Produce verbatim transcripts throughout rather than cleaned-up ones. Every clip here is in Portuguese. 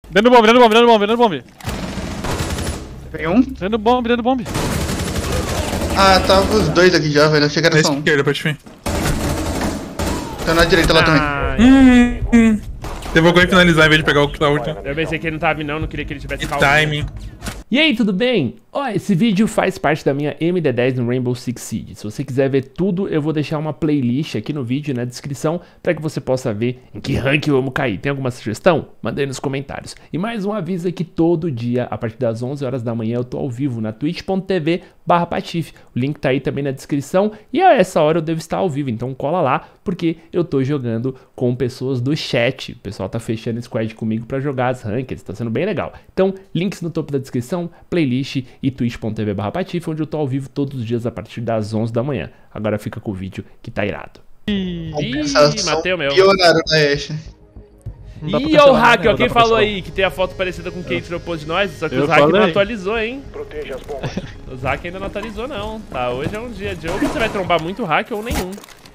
Dentro do bombe, dentro do bombe, dentro do bombe, dentro do bombe. Peguei um. Dentro do bombe, dentro do bombe. Ah, tava os dois aqui já, velho. Eu achei que era Na só um. esquerda, pode vir. Tá na direita lá também. Ah, Hum, hum. Você vou finalizar em vez de pegar o que tá último. eu pensei que ele não tava vindo, não, não queria que ele tivesse Que calma. timing. E aí, tudo bem? Ó, esse vídeo faz parte da minha M D dez no Rainbow Six Siege. Se você quiser ver tudo, eu vou deixar uma playlist aqui no vídeo, na descrição, para que você possa ver em que rank eu amo cair. Tem alguma sugestão? Manda aí nos comentários. E mais um aviso que todo dia, a partir das onze horas da manhã, eu tô ao vivo na twitch ponto tv barra patife. O link tá aí também na descrição e a essa hora eu devo estar ao vivo, então cola lá, porque eu tô jogando com pessoas do chat. O pessoal tá fechando squad comigo para jogar as rankeds, tá sendo bem legal. Então, links no topo da descrição, playlist e twitch ponto tv barra patife, onde eu tô ao vivo todos os dias a partir das onze da manhã. Agora fica com o vídeo que tá irado. Ih, Compensação, matei o meu. pioraram na Ashe. Não dá pra Ih, ó o cancelar, hack, né? ó, Não quem dá pra falou cancelar. aí que tem a foto parecida com quem tirou pose de nós, só que Eu os hack não falei. atualizou, hein? Os hack ainda não atualizou, não. Tá, hoje é um dia de ou você vai trombar muito hack ou nenhum.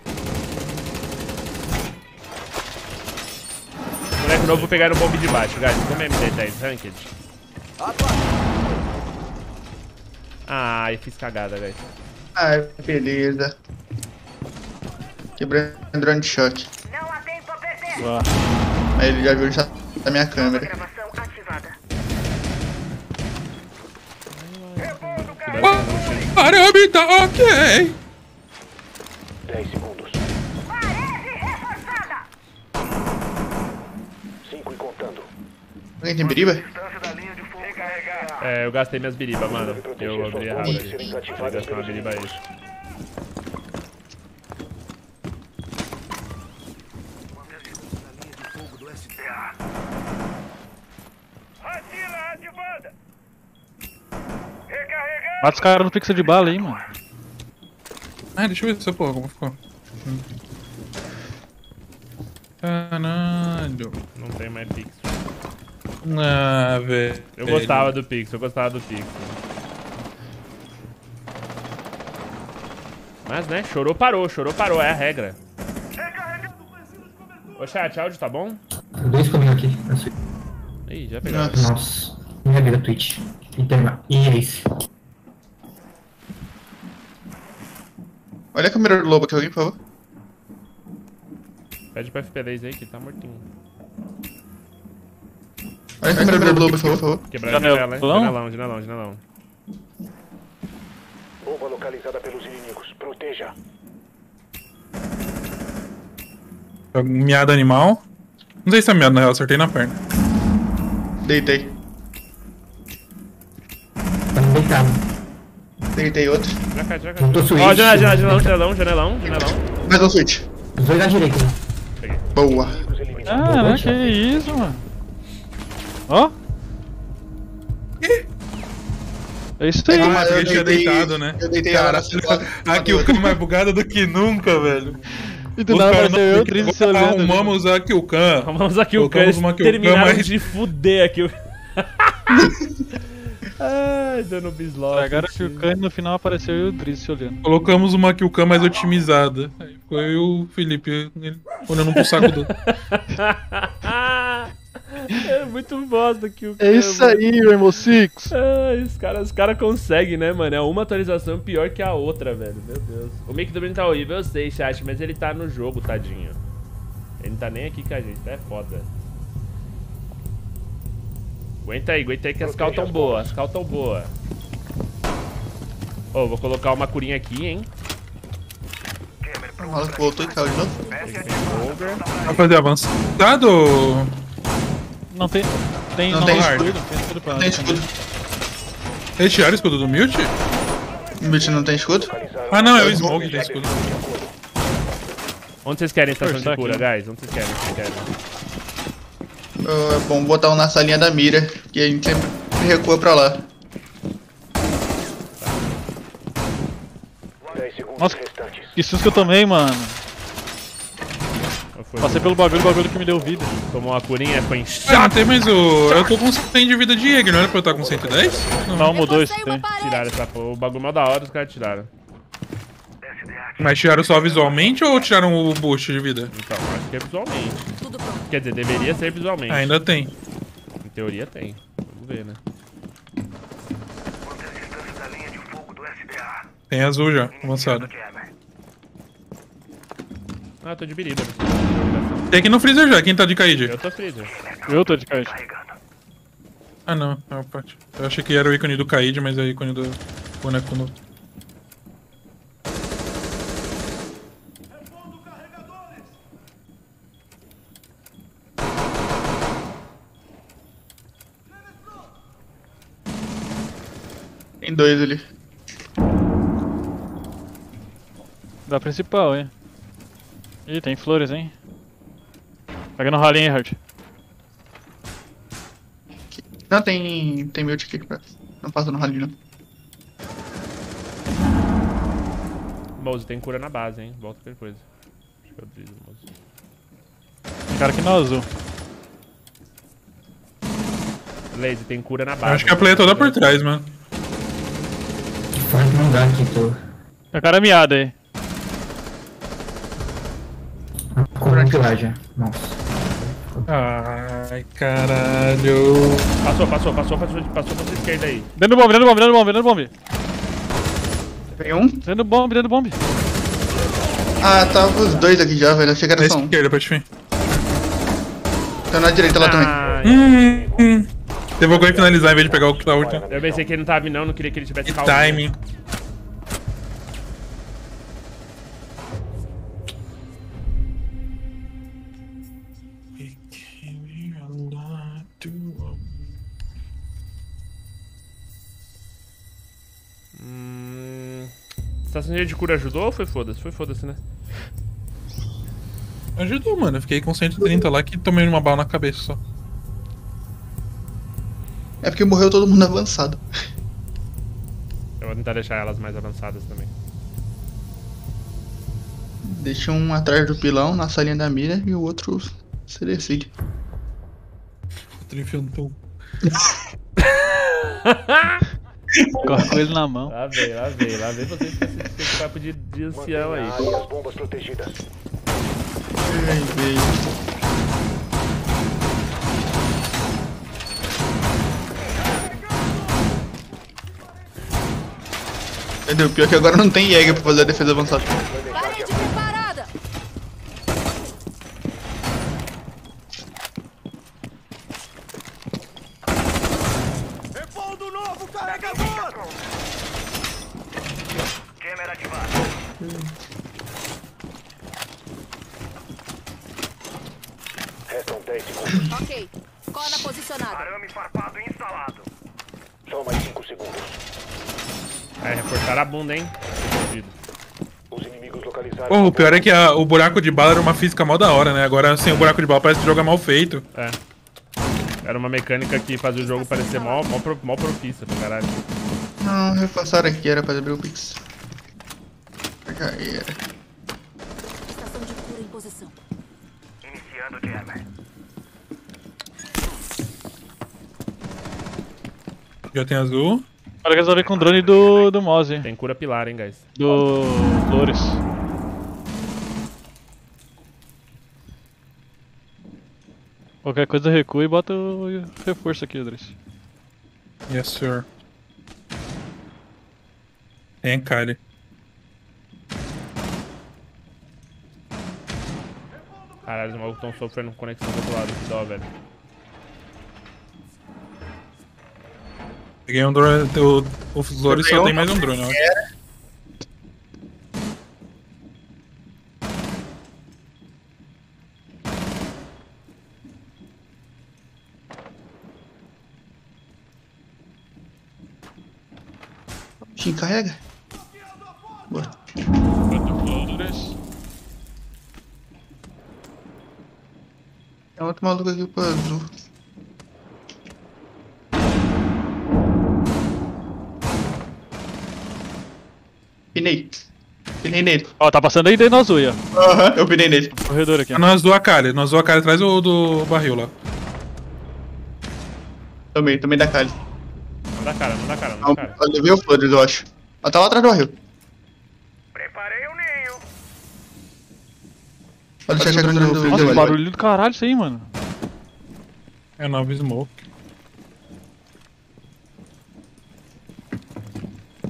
Moleque novo, vou pegar no bombe de baixo, guys. Como é M D dez Ranked? Ah, eu fiz cagada, guys. Ai, beleza. Quebrei o drone de choque. Ué. Aí ele já viu já da minha câmera. Arame tá ok. dez segundos. cinco e contando. Alguém tem biriba? É, eu gastei minhas biribas, mano. Eu abri errado aqui. Eu gastei uma biriba aí. Mata os caras no pixel de bala aí, mano. Ah, deixa eu ver essa porra como ficou. Caralho. Não tem mais pixel. Ah, velho. Eu gostava do pixel, eu gostava do pixel. Mas, né, chorou, parou, chorou, parou, é a regra. Ô, chat, áudio tá bom? Dois comigo aqui. Ih, já pegaram. Nossa. Minha vida Twitch. Interna. E é isso. Olha a câmera do lobo aqui, alguém, por favor. Pede pro F P dez aí que tá mortinho. Olha a câmera do lobo aqui, por favor. Quebraram a Janelão? janela, hein? Janelão, janelão, janelão. Bomba localizada pelos inimigos. Proteja. Miada animal. Não sei se é miada, na real, acertei na perna. Deitei. Tá me deitado. Deitei outro. Já cai, já cai. Não tô suíte. Ó, janela, janela, janelão, janelão, janelão, janelão. Mais um switch. Os dois à direita. Boa. Ah, né? Que isso, mano. Ó. É isso aí. Ah, Eu eu tinha deitei- deitado, né? eu deitei ela na Caralho. segunda. Aqui o cam é mais bugado do que nunca, velho. E do Os nada caras apareceu eu, não- triste se olhando. Arrumamos aqui o cam. Vamos aqui o Colocamos Khan, uma que o terminaram Khan mais- de fuder aqui o... Ai, dando bislop. Agora que o Kanye no final apareceu eu e o Driss olhando. Colocamos uma kill cam mais otimizada. Aí ficou eu e o Felipe ele, olhando pro saco do. É muito bosta aqui o Khan. É isso aí, Rainbow Six. Ai, os caras os cara conseguem, né, mano? É uma atualização pior que a outra, velho. Meu Deus. O Mick do Bruno tá horrível, eu sei, chat, mas ele tá no jogo, tadinho. Ele não tá nem aqui com a gente, é foda. Aguenta aí, aguenta aí que as cal tão boas, as cal tão boas. Ô, vou colocar uma curinha aqui, hein? O maluco voltou e caiu de novo. Over. Vai fazer avançado? Não tem. Tem Não não tem tem hard. escudo, não tem escudo pra Não tem escudo. Eles tiraram o escudo do Mute? O Mitch não tem escudo? Ah não, é o Smoke que tem escudo. Onde vocês querem estação Forçar de cura, aqui. guys? Onde vocês querem? Onde vocês querem? É bom botar um na salinha da mira, que a gente sempre recua pra lá. dez segundos Nossa. restantes. Que susto que eu tomei, mano. Qual foi? Passei pelo bagulho, o bagulho que me deu vida. Tomou uma curinha, foi Ah, inchado. não tem mais o. Eu tô com cem de vida de Jäger, não era pra eu estar com cento e dez? Não, mudou isso, tem. Tiraram essa porra. O bagulho mal da hora, os caras tiraram. Mas tiraram só visualmente ou tiraram o boost de vida? Então, acho que é visualmente. Quer dizer, deveria ser visualmente. Ah, ainda tem. teoria tem. Vamos ver, né? Tem azul já, avançado. Ah, tô de biriba. Tem aqui no freezer já, quem tá de Kaid? Eu tô freezer. Eu tô de kite. Ah não, é uma parte. Eu achei que era o ícone do Kaid, mas é o ícone do boneco novo. Tem dois ali. Da principal, hein? Ih, tem flores, hein? Pega no ralinho aí, Hard. Não, tem. Tem mute aqui pra. Não passa no ralinho, não. Mouse, tem cura na base, hein? Volta qualquer coisa. Acho que eu deslizo, Mouse. Tem cara aqui no azul. Lazy, tem cura na Eu base. acho que a play é toda por trás, mano. Fora que não dá aqui, tô. Tem cara miado aí. Com um pilar já. Nossa. Ai, caralho. Passou, passou, passou, passou, passou pra sua esquerda aí. Dentro do bombe, dentro do bombe, dentro do bombe, dentro do bombe. Tem um? Dentro do bombe, dentro do bombe. Ah, tava os dois aqui já, velho. Achei que Na era só um. esquerda, pra te vir. Tá na direita lá também. Ah, Hum, hum. Você vou em finalizar em vez de pegar o que tá último. eu pensei que ele não tava vindo, não, não queria que ele tivesse Que calmo. timing. Hum... Estação de cura ajudou ou foi foda-se? Foi foda-se, né? Ajudou, mano. Eu fiquei com cento e trinta lá que tomei uma bala na cabeça só. É porque morreu todo mundo avançado. Eu vou tentar deixar elas mais avançadas também. Deixa um atrás do pilão, na salinha da mira, e o outro se decide. Trifiantou. Corre com ele na mão. Lá vem, lá vem, lá vem vocês com esse, com esse papo de, de ancião aí. Mantenha a área e as bombas protegidas. Ai, velho. Entendeu? Pior que agora não tem Jäger pra fazer a defesa avançada. Parede preparada! Repondo novo carregador! Câmera ativada. Restam dez segundos. Ok. Corda posicionada. Arame farpado instalado. Só mais cinco segundos. É, reforçaram a bunda, hein? Fudido. Os inimigos localizaram. Pô, o pior é que a- o buraco de bala era uma física mó da hora, né? Agora sem o buraco de bala parece que o jogo é mal feito. É. Era uma mecânica que fazia o jogo parecer mó, mó, pro- mó propícia pra caralho. Não, repassaram aqui, era pra abrir o Pix. Já era. Estação de cura em posição. Iniciando o jammer. Já tem azul. Agora resolver com o drone do, do Mouse, hein? Tem cura pilar, hein, guys. Do Flores. Qualquer coisa recua e bota o reforço aqui, Andrés. Yes, sir. Tem cara. Caralho, os malucos estão sofrendo conexão do outro lado. Que dó, velho. Peguei um drone. O, o Flores só tem mais um drone, eu acho. Te carrega. Boa. Quanto Flores? Tem outro maluco aqui pro azul. Pinei. Pinei nele. Ó, tá passando aí dentro do azul aí, ó. Aham, eu pinei nele. Corredor aqui, ó. Nós do Akali. Nós do Akali atrás do, do barril lá. Tomei, tomei da Kali. Não dá cara, não dá cara, não Não, dá cara. eu levei o Flores, eu acho. Ela tá lá atrás do barril. Preparei o ninho. Pode deixar chegando no Nossa, freezer, que velho. barulho do caralho isso aí, mano. É nova smoke.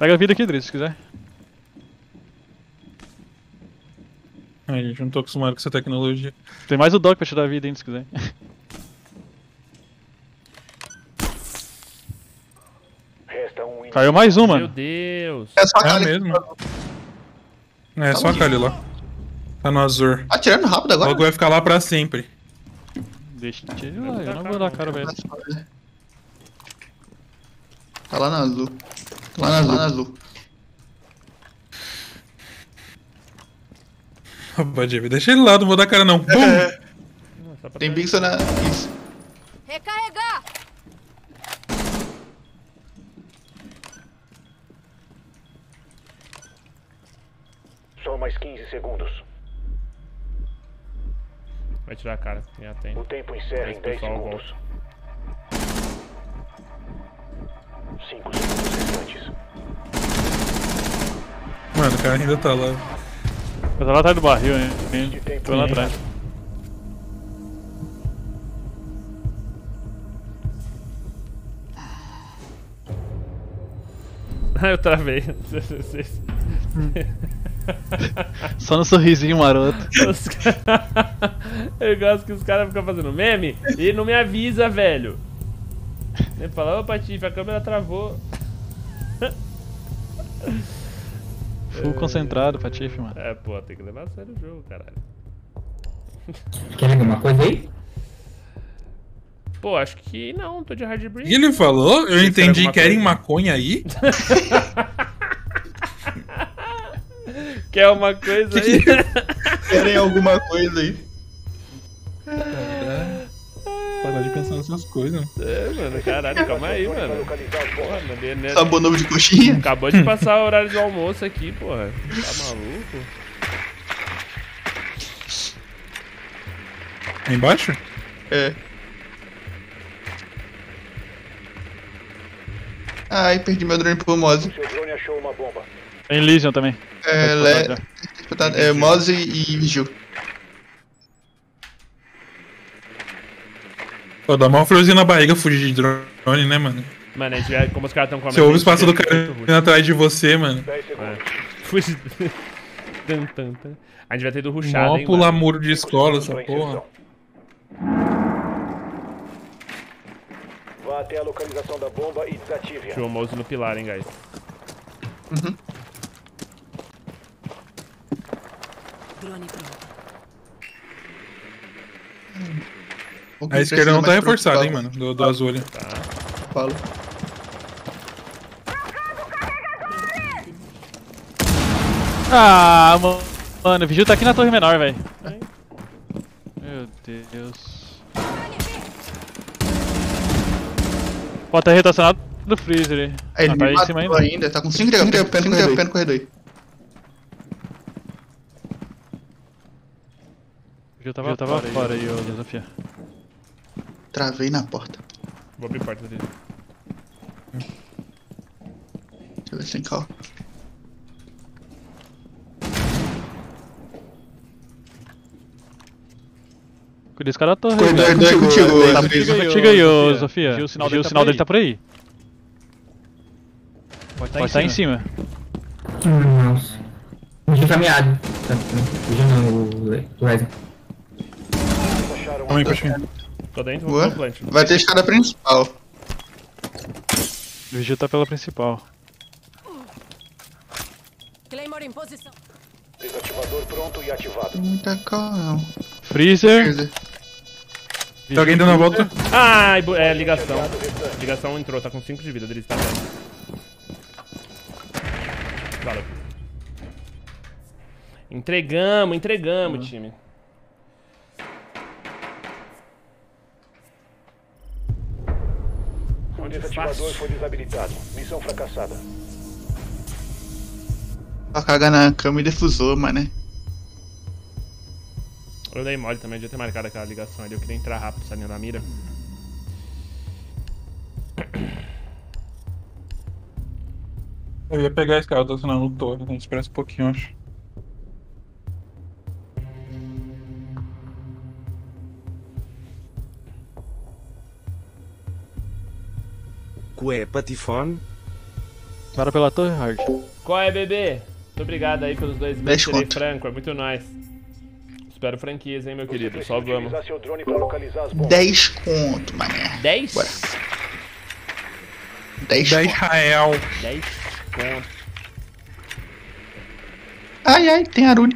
Pega a vida aqui, Driz, se quiser. Ai, gente, não tô acostumado com essa tecnologia. Tem mais o Doc pra te dar vida ainda, se quiser. Resta um Caiu mais um, Meu mano. Deus. É só a É cara mesmo? É, só a Kali lá. Tá no Azur. atirando rápido O agora. logo vai ficar lá pra sempre. Deixa ele lá, eu não vou dar cara, velho. Tá lá na azul. Tá lá na azul. Lá na azul. Pode ver, deixa ele lá, não vou dar cara não. Bum! Nossa, pra Tem trás. Bixon na. Isso. Recarregar! Só mais quinze segundos. Vai tirar a cara, já tem. O tempo encerra em Esse dez pessoal segundos. cinco segundos restantes. Mano, o cara ainda tá lá. Eu tava lá atrás do barril, hein? De tempo Tô lá em atrás. Ah, eu travei. Só no sorrisinho maroto. Os cara- Eu gosto que os caras ficam fazendo meme e não me avisa, velho. Ele fala, ô Patife, a câmera travou. Full concentrado, Patife, mano. É, pô, tem que levar a sério o jogo, caralho. Quer alguma coisa aí? Pô, acho que não, tô de hard O break. que ele falou? Eu Quer entendi, alguma querem coisa? maconha aí? Quer uma coisa aí? Querem alguma coisa aí? Parar de pensar nessas coisas. É, mano, caralho, calma aí, Pra mano. localizar as Porra, bombas. mandei nessa. Sabor novo de coxinha? Acabou de passar o horário do almoço aqui, porra. Tá maluco? Aí embaixo? É. Ai, perdi meu drone pro Mose. O seu drone achou uma bomba. Tem Legion também. É, Pode Le... botar já. é Mose e Vigil. Pô, dá uma florzinha na barriga fugir de drone, né, mano? Mano, a gente vai, como os caras estão com a Você ouve os mente passos do muito cara ruim. indo atrás de você, mano. dez segundos. Fugi. Tan, tan, tan. A gente vai ter ido rushado, Mó hein, pular mano. muro de escola, essa Pra porra. inserção. Vá até a localização da bomba e desative-a. Deixa o mouse no pilar, hein, guys. Drone pronto. A esquerda não tá reforçada, hein, mano, do, do azul ali. Falo. Ah, mano. Mano, o Vigil tá aqui na torre menor, velho. Meu Deus. Pode ter rotacionado do freezer aí. Aí ele Ah, tá me aí em cima matou ainda. ainda. Tá com cinco de H P no corredor aí. O Vigil tava, tava fora aí, ô Desafia. Travei na porta. Vou abrir porta dele. Deixa eu ver se tem carro. Cuida desse cara da torre. Corredor velho. é contigo, Tá Zafia. contigo aí, contigo aí, ô Sofia. O sinal, o sinal dele tá por aí. Pode estar em cima. Nossa. Fugiu caminhado. Tá, fugiu não, o Ryzen. Acharam Calma aí, Patinho. Tô dentro, vou Boa. pro plant. Vai ter escada principal. O Vigil tá pela principal. Claymore em posição. desativador pronto e ativado. Muita calma. Freezer. Beleza. Tem alguém dando a volta? Ai, bu- é, ligação. Chegado o restante. Ligação entrou, tá com cinco de vida, Driz, tá vendo? Valeu. Entregamos, entregamos, time. O desativador foi desabilitado. Missão fracassada. Pra cagar na cama e defusor, mano. Eu dei mole também, eu devia ter marcado aquela ligação ali. Eu queria entrar rápido essa linha da mira. Eu ia pegar esse cara, eu tô assinando no torre, então espera um pouquinho, eu acho. Cué, patifone? Para pela torre, Hard. Qual é, bebê? Muito obrigado aí pelos dois Dez meses, serei conto. franco, é muito nóis. Espero franquias, hein, meu Você querido. precisa Só vamos. utilizar seu drone para localizar as bombas. dez conto, mané. dez? Bora. dez Da conto. Israel. dez conto. Ai, ai, tem Arune.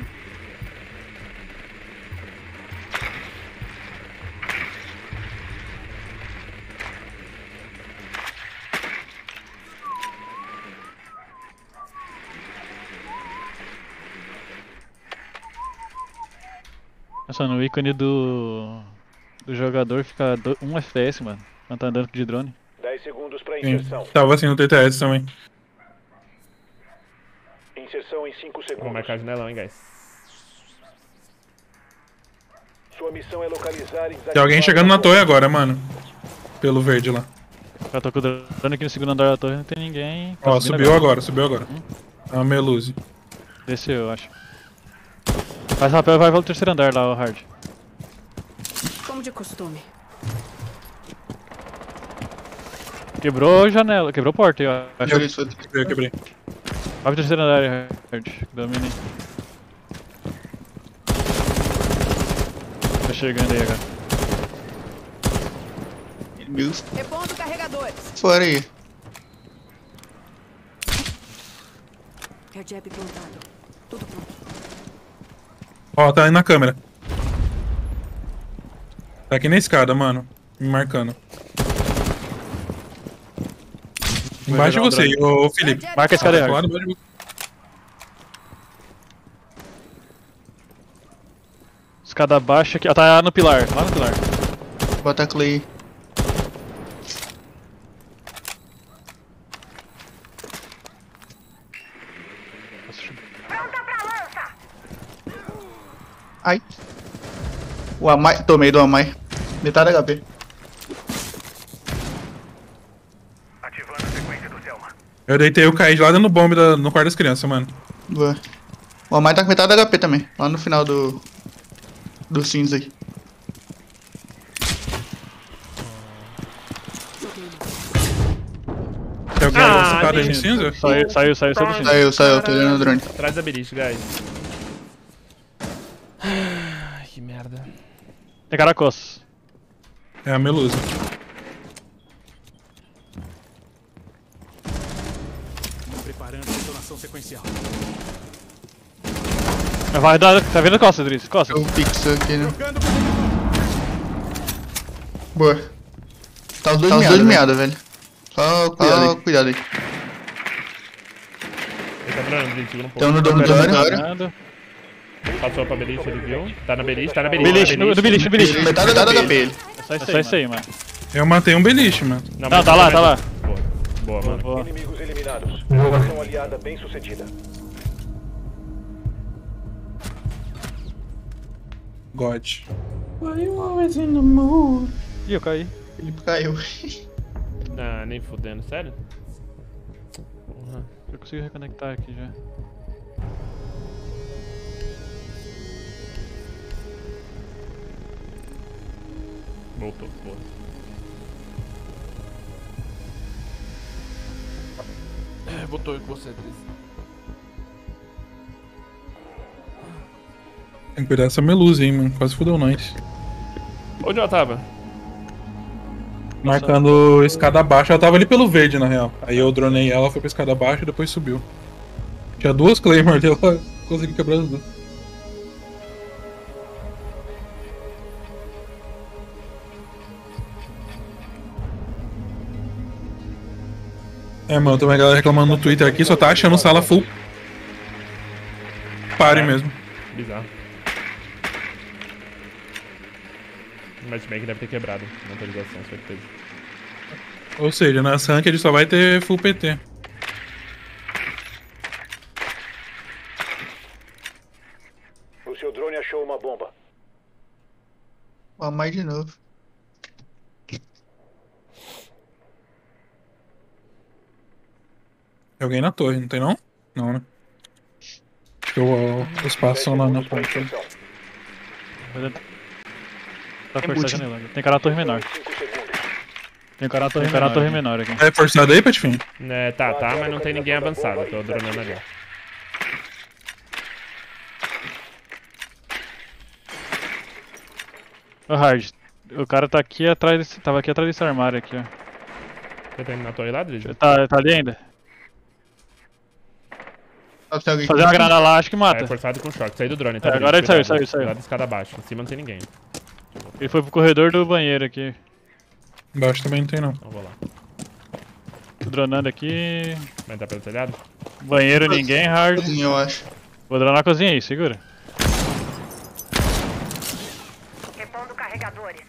Nossa, no ícone do. do jogador fica um F P S, mano. Quando tá andando de drone. dez segundos para Sim, inserção. tava assim no T T S também. Inserção em cinco Vou segundos. marcar a janelão, hein, guys. Sua missão é localizar e Tem alguém chegando na torre agora, mano. Pelo verde lá. Eu tô com o drone aqui no segundo andar da torre, não tem ninguém. Tá Ó, subindo subiu agora, subiu agora. É uma Meluze. Desceu, eu acho. Faz rapel, vai pelo terceiro andar lá, o Hard. Como de costume. Quebrou a janela, quebrou a porta aí, ó. Acho Eu que isso. Quebrei, quebrei. vai pro terceiro andar aí, Hard. Domine. Tá chegando aí agora. Inimigos Repondo carregadores. fora aí. Airdrop plantado. Tudo pronto. Ó, tá aí na câmera. Tá aqui na escada, mano. Me marcando. Embaixo de jogar um você, ô Felipe. Marca a escada aí, Lá Hard. embaixo de você. Escada baixa aqui. Ah, tá no pilar, lá no pilar. Bota a Clay. Ai. O Amai. Tomei do Amai. Metade H P. Ativando a sequência do Selma. Eu deitei o Caí lá dentro do bombe da- no quarto das crianças, mano. Boa. O Amai tá com metade H P também. Lá no final do. Do cinza aí. Tem alguém Ah, sentado aí no gente. cinza? Saiu, saiu, saiu, saiu do time. Saiu, saiu, tô olhando o drone. Atrás da beliche, guys. Ai, que merda. Tem caracos. É a Meluze. Vai dar, tá vendo costas, Driz? Costas. Eu fixo aqui, né? Boa. Tá os dois Tá os meados, dois meados, velho. Só cuidado aí. Cuidado aí. Ele tá dronando, gente, segura um pouco. Tem um no dormitório. Nada. Passou pra beliche, ele viu. Tá na beliche, tá na beliche. Beliche, tá na no, no beliche, no beliche. Metade da H P ele. É só isso aí, mano. Eu matei um beliche, mano. Não, mas tá lá, tá lá. Boa, boa, mano. Boa. Inimigos eliminados. Boa. Missão aliada bem sucedida. God. Ih, eu caí. Ele caiu. Ah, nem fudendo, sério? Porra. Eu consigo reconectar aqui já. Voltou, boa. É, voltou aí com você, Driz. Tem que cuidar dessa Meluze, hein, mano. Quase fudeu nós. Onde ela tava? Marcando escada abaixo. Ela tava ali pelo verde, na real. Aí eu dronei ela, foi pra escada abaixo e depois subiu. Tinha duas Claymore dela, consegui quebrar as duas. É, mano, tem uma galera reclamando no Twitter aqui, só tá achando sala full pare mesmo. Bizarro. Mas bem que deve ter quebrado na atualização, certeza. Ou seja, na Ranked só vai ter full P T. O seu drone achou uma bomba. O Amai de novo. Tem alguém na torre, não tem não? Não, né? Acho que o- os passos são lá na Pra ponta. inserção. Tá forçando a janela. Tem cara na torre menor. cinco segundos. Tem um cara na torre, menor, na torre menor aqui. É forçado aí, Patifim? É, tá, tá, mas não tem ninguém avançado. Tô dronando ali. Ô, Hard, o cara tá aqui atrás desse, tava aqui atrás desse armário aqui, ó. Você tá indo na torre lá, Drizzy? Tá, tá ali ainda? Só se alguém Fazer uma granada lá, acho que É mata. forçado com choque. Saí do drone, tá? É, agora ele saiu, Cuidado, saiu, saiu. Cuidado da escada abaixo. Em cima não tem ninguém. Ele foi pro corredor do banheiro aqui. Embaixo também não tem, não. Então vou lá. Tô dronando aqui. Vai entrar pelo telhado? Banheiro ninguém, Hard. Sim, eu acho. Vou dronar a cozinha aí, segura. Repondo carregadores.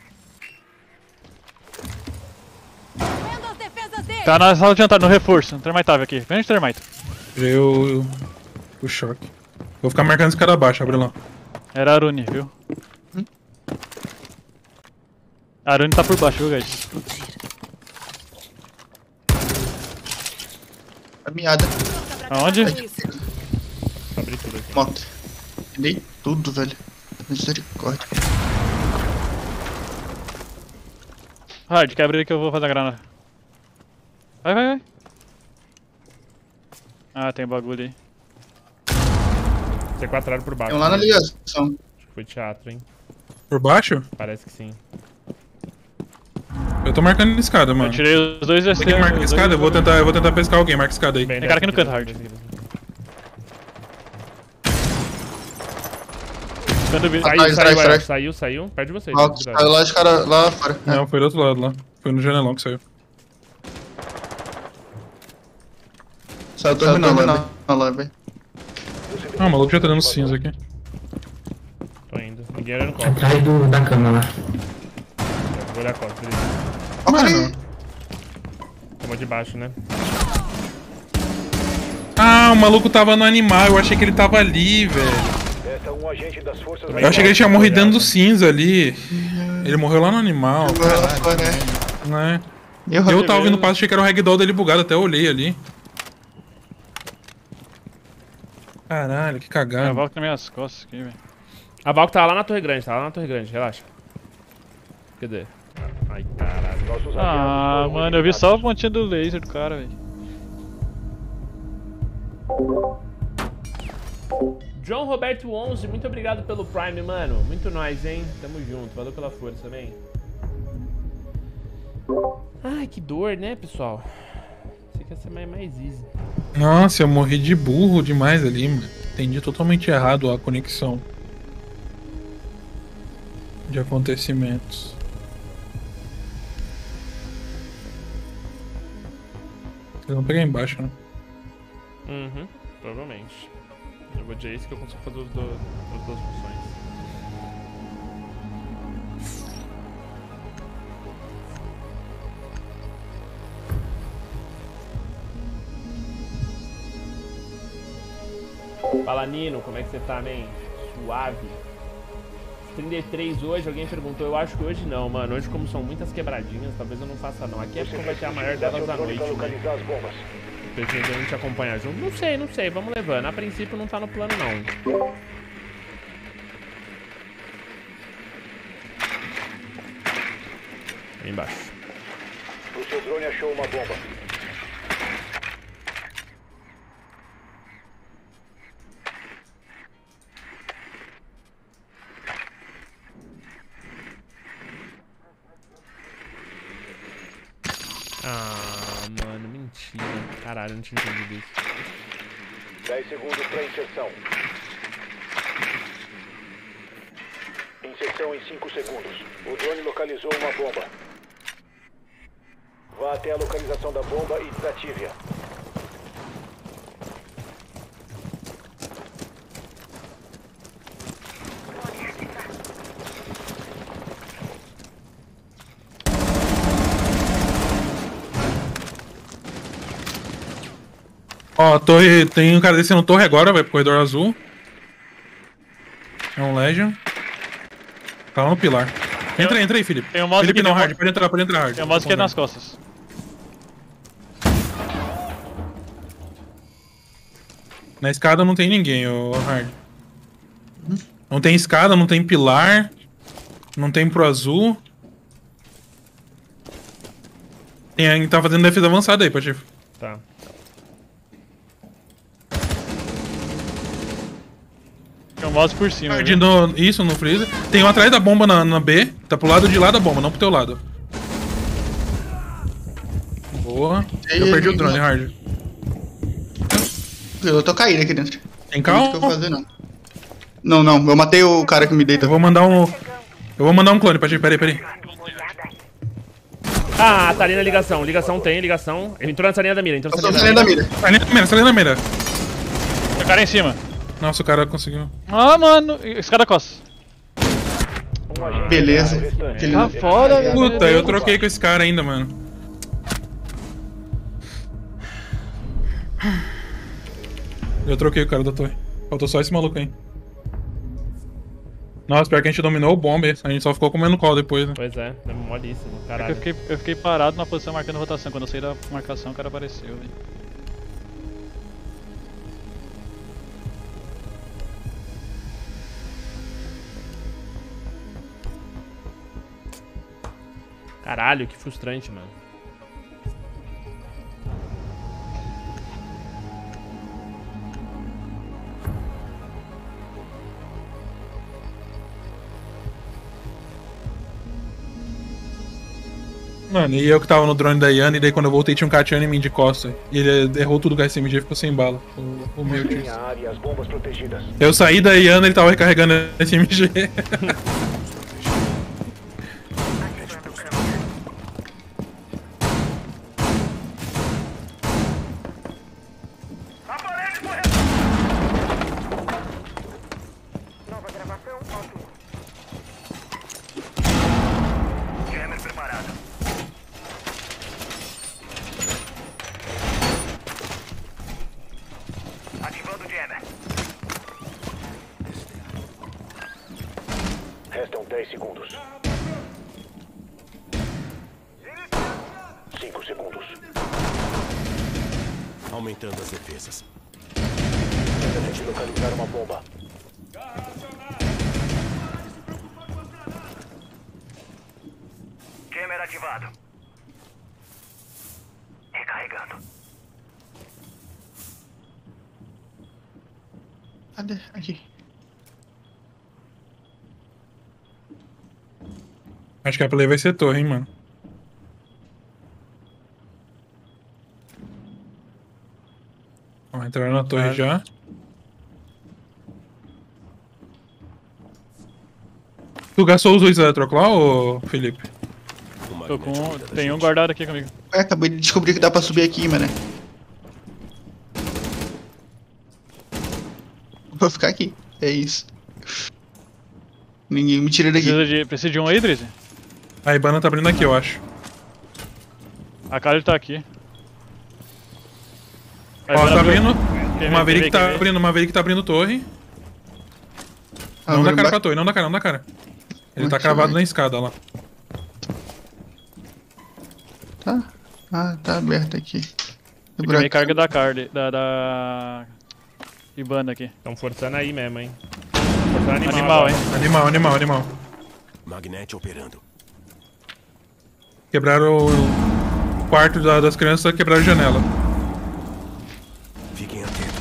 Vendo as defesas dele. Tá na sala de jantar, no reforço, no termitável aqui. Vem de termite. Tirei o, o choque. Vou ficar marcando esse cara abaixo, abre lá. Era Arune, viu? A Arune tá por baixo, viu, guys? Caminhada. Aonde? Abri tudo aqui. Moto. Dei tudo, velho. Misericórdia. Hard, quebra ele que eu vou fazer a granada. Vai, vai, vai. Ah, tem bagulho aí. Sequestraram por baixo. Tem um lá na ligação. Acho que foi teatro, hein? Por baixo? Parece que sim. Eu tô marcando a escada, Eu mano. tirei os dois Tem que marcar a escada? Eu vou tentar, eu vou tentar pescar alguém, marca a escada aí. Bem, Tem cara aqui no desce canto, Hard. desce aqui, desce aqui. Quando vi... Saiu, Atrás, saiu, atrás, Elf, atrás. saiu, saiu. Perto de vocês. Ó, cuidado. saiu lá de cara lá fora. É. Não, foi do outro lado lá. Foi no janelão que saiu. Saiu terminando lá, lá, velho. Ah, o maluco já tá dando cinza aqui. Tô indo. Ninguém olhando copo. Atrás do, da cama lá. Vou olhar a costa. Beleza. Ó, cara Mano. aí. Tomou de baixo, né? Ah, o maluco tava no animal, eu achei que ele tava ali, velho. Resta um agente das forças Eu achei que ele tinha morrido dentro do cinza ali. Ele morreu lá no animal, Agora lá fora, é. né? Eu, Eu tava ouvindo o passo, achei que era o ragdoll dele bugado, até olhei ali. Caralho, que Eu cagada. volto nas minhas costas aqui, velho. A Valk tá lá na torre grande, tá lá na torre grande, relaxa. Cadê? Ai, caralho. Nossos Ah, aliados foram mano, eu vi só a eliminados. pontinha do laser do cara, velho. John Roberto onze, muito obrigado pelo Prime, mano. Muito nóis, hein? Tamo junto, valeu pela força também. Ai, que dor, né, pessoal? Você quer ser mais, mais easy. Nossa, eu morri de burro demais ali, mano. Entendi totalmente errado a conexão de acontecimentos. Vocês vão pegar embaixo, né? Uhum, provavelmente. Eu vou de Ace que eu consigo fazer os do, as duas funções. Fala, Nino, como é que você tá, man? Suave. trinta e três hoje, alguém perguntou, eu acho que hoje não, mano. Hoje, como são muitas quebradinhas, talvez eu não faça não. Aqui acho que vai ter a maior delas à noite, né? localizar as bombas. Pretende a gente acompanhar junto? Não sei, não sei, vamos levando. A princípio não tá no plano, não. Aí embaixo. O seu drone achou uma bomba. Ah, mano, mentira. Caralho, eu não tinha entendido isso. dez segundos para inserção. Inserção em cinco segundos. O drone localizou uma bomba. Vá até a localização da bomba e desative-a. Ó, a torre. Tem um cara descendo torre agora, vai pro corredor azul. É um Legion. Tá lá no pilar. Entra aí, entra aí, Felipe. Tem um mouse Felipe aqui, não, tem um hard. Pode entrar, pode entrar, hard. Tem um mouse aqui nas costas. Na escada não tem ninguém, ô hard. Não tem escada, não tem pilar. Não tem pro azul. Tem alguém que tá fazendo defesa avançada aí, Patife. Tá. Tem um mouse por cima. Hard viu? no, isso, no freezer. Tem um atrás da bomba na, na B. Tá pro lado de lá da bomba, não pro teu lado. Boa. Ei, Eu perdi ei, o drone, não. Hard. Eu tô caído aqui dentro. Tem Não tem o que eu calma. fazer, não. Não, não. Eu matei o cara que me deita. Eu vou mandar um... Eu vou mandar um clone, Patife. Peraí, peraí. Ah, tá ali na ligação. Ligação tem, ligação. Ele entrou na salinha da mira, entrou Eu na tô salinha da saindo mira. da mira. Sai na mira, sai na mira. Tem cara em cima. Nossa, o cara conseguiu. Ah, mano. Escada costa. Um agente Beleza. o restante. Aquele- Tá foda, velho. Puta, eu troquei com esse cara ainda, mano. Eu troquei o cara da torre. Faltou só esse maluco aí. Nossa, pior que a gente dominou o bomber. A gente só ficou comendo call depois, né? Pois é, é molíssimo, É que caralho. eu, fiquei, eu fiquei parado na posição marcando rotação. Quando eu saí da marcação, o cara apareceu, velho. Caralho, que frustrante, mano. Mano, e eu que tava no drone da Yana, e daí quando eu voltei tinha um Katiana em mim de costa. E ele errou tudo com a S M G e ficou sem bala. O, o meu tio. Minha área e as bombas protegidas. Eu saí da Yana e ele tava recarregando a S M G. Nova gravação, alto. Jammer preparado. Ativando o jammer. Restam dez segundos. cinco segundos. Aumentando as defesas. Tente localizar uma bomba. Jammer ativado. Recarregando. Cadê? Aqui. Acho que a play vai ser torre, hein, mano. Ó, entraram na torre já. Tu gastou os dois eletroclaw, ô Felipe? Tô com. Tem um guardado aqui comigo. Ué, acabei de descobrir que dá pra subir aqui, mano. Vou ficar aqui. É isso. Ninguém me tira daqui. Precisa de, precisa de um aí, Drizzy? A Ibana tá abrindo aqui, eu acho. A Kali tá aqui. A Ó, Ivana tá abriu. abrindo. Quem O vem, Maverick quem tá vem? abrindo, o Maverick tá abrindo torre. Ah, Não vou dá cara emba- pra torre, não dá cara, não dá cara. Ele Onde tá que cravado vai? na escada lá. Tá. Ah, tá aberto aqui. Tem que ver carga da Carly, da, da... Ibana aqui. Tão forçando aí mesmo, hein. Forçando animal, Animal, agora. hein. Animal, animal, animal. Magnet operando. Quebraram o quarto da- das crianças, quebraram a janela. Fiquem atentos.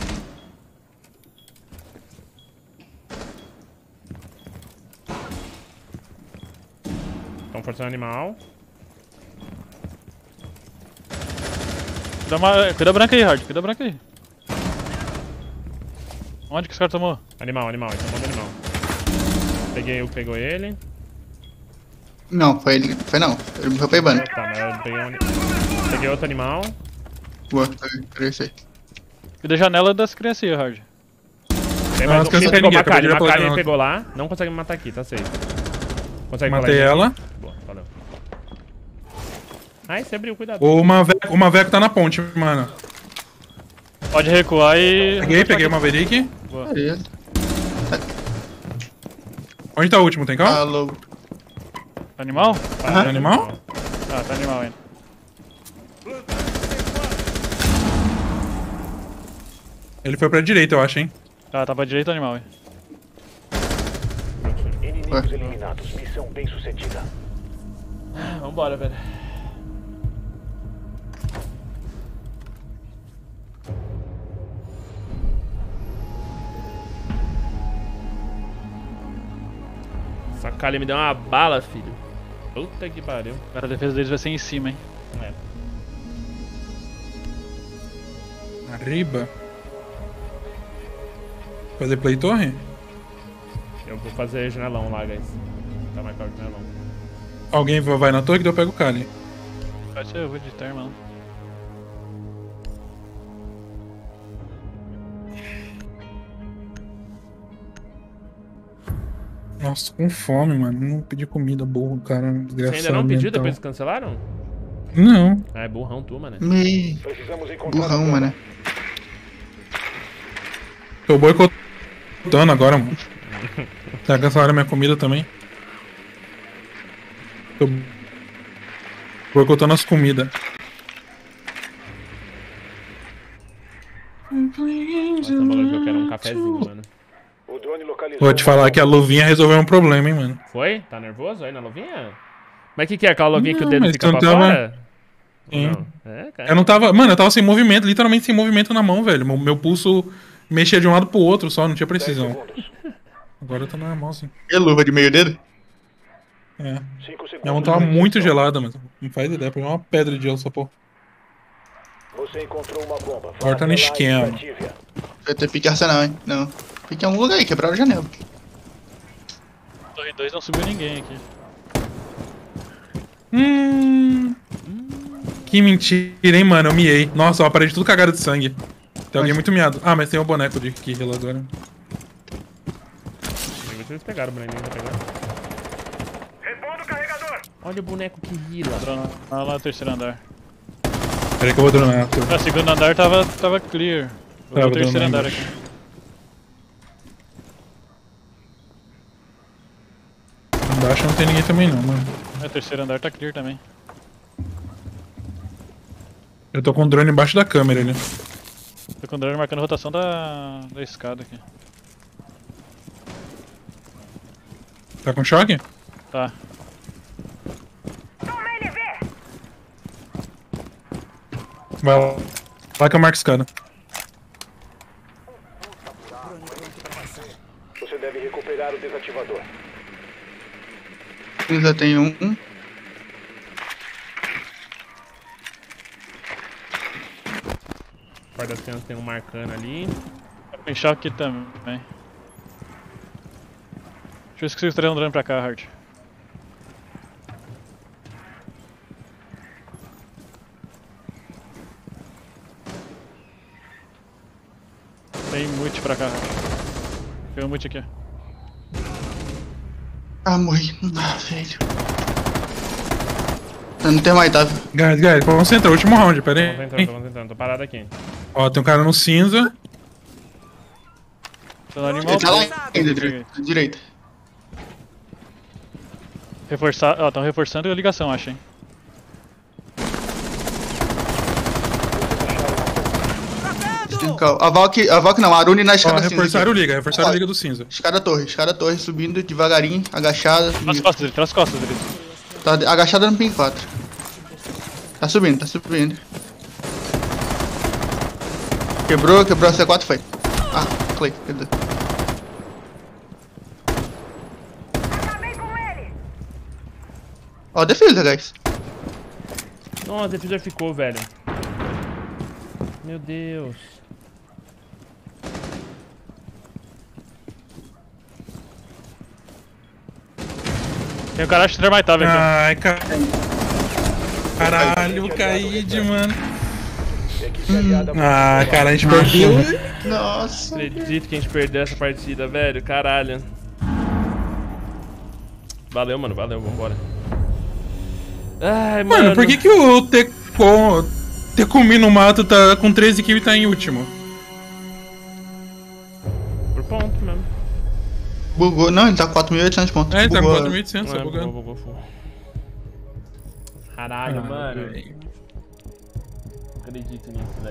Tão forçando animal. Cuida, ma- cuida branca aí, Hard. Cuida branca aí. Onde que esse cara tomou? Animal, animal, ele tomou do animal. Peguei o que pegou ele. Não, foi ele. Foi não. Ele morreu pra Ibana. Tá, mas eu peguei, um... ani- peguei outro animal. Boa, foi isso aí. Cuida a janela das crianças aí, Hard. Tem Não, mais as um. crianças Pegou ninguém, uma acabei Kali, de uma ver pela Kali ele janela. pegou lá. Não consegue me matar aqui, tá safe. Consegue Matei colar em mim? ela. Boa, valeu. Ai, você abriu, cuidado. O Maveco, o Maveco tá na ponte, mano. Pode recuar e... Peguei, peguei o Maverick. Beleza. Onde tá o último, tem calma? Alô. Animal? Tá animal? Ah, tá animal ainda. Ele foi pra direita, eu acho, hein? Tá, tá pra direita do animal, hein. Inimigos eliminados. Missão bem sucedida. Vambora, velho. Kali me deu uma bala, filho. Puta que pariu. Agora a defesa deles vai ser em cima, hein. É. Arriba. Fazer play torre? Eu vou fazer janelão lá, guys. Tá marcado o janelão. Alguém vai na torre que eu pego o Kali. Pode ser, eu vou editar, irmão. Nossa, tô com fome, mano. Não pedi comida, burro, cara. Desgraçado. Você ainda não pediu, mental. depois que cancelaram? Não. Ah, é burrão tu, mano. Me... Precisamos encontrar Burrão, mano. Tô boicotando agora, mano. Tá cancelaram minha comida também. Tô boicotando as comidas. Nossa, bagulho que eu quero um cafezinho, mano. O drone localizou. Vou te falar que a luvinha resolveu um problema, hein, mano. Foi? Tá nervoso aí na luvinha? Mas o que, que é? Aquela luvinha que o Não, dedo mas fica tu pra não tava- fora? Sim. Não. É, cara. Eu não tava. Mano, eu tava sem movimento, literalmente sem movimento na mão, velho. Meu, meu pulso mexia de um lado pro outro só, não tinha dez precisão. segundos. Agora tá normal, sim. E a luva de meio dedo? É. cinco segundos. Minha mão tava muito gelada, mas não faz ideia, porque é uma pedra de gelo essa porra. Você encontrou uma bomba. Agora tá no esquema. Ative-a. Vai ter pique arsenal, hein? Não. Pique em algum lugar aí, quebraram a janela. Torre dois não subiu ninguém aqui. Hum. Que mentira, hein, mano. Eu miei. Nossa, a parede tudo cagada de sangue. Tem alguém muito miado. Ah, mas tem o boneco de Kill agora. Vocês pegaram o bonequinho, pegaram. Repondo o carregador. Olha o boneco que rila. Drone lá no terceiro andar. Peraí que eu vou dronar. No segundo andar tava, tava clear. Vou Tava no terceiro dronando andar embaixo. aqui. Embaixo não tem ninguém também não, mano. No terceiro andar tá clear também. Eu tô com o drone embaixo da câmera ali. Tô com o drone marcando a rotação da, da escada aqui. Tá com choque? Tá. Toma ele ver! Vai lá. Lá que eu marco escada. Você deve recuperar o desativador. Eu já tenho um. Guarda das crianças tem um marcando ali. Tem choque aqui também. Deixa eu ver se consigo trazer um drone pra cá, Hard. Tem mute pra cá, Hard. Tem um mute aqui. Ah, morri. Ah, velho. Eu não tenho mais, tá? Guys, guys, concentra, último round, pera Vamos aí. entrando, vamos entrando. Tô parado aqui. Ó, tem um cara no cinza. Tô no animal. Ele tá lá pô. ainda, direita. Direita. Reforçar, ó, tão reforçando a ligação, acho, hein. Tem cal- A Valk, a Valk não, a Arune na Ó, escada cinza. reforçaram o aqui. liga, reforçaram Ó, a liga do cinza. Escada torre, escada torre, subindo devagarinho, agachada. Traz costas dele, traz costas dele. Tá de- agachada no pin quatro. Tá subindo, tá subindo. Quebrou, quebrou a C quatro, foi. Ah, Clay, perdão. Acabei com ele! Ó, defesa, guys. Nossa, o defusor ficou, velho. Meu Deus. Tem o cara acho termitável aqui. Ai, cara. Caralho, o Kaid, mano. Equipe aliada. Ah, cara, a gente perdeu. Nossa. Acredito que a gente perdeu essa partida, velho. Caralho. Valeu, mano. Valeu. Vambora. Ai, mano. Mano, por que que o Tecom... Tekumi no mato tá com treze kills e tá em último? Por ponto mesmo. Bugou. Não, ele tá com quatro mil e oitocentos pontos. É, ele tá com Bugou. quatro mil e oitocentos, É, tá bugando. bugou, bugou, bugou. Caralho, Ah, mano. velho. Acredito nisso, velho.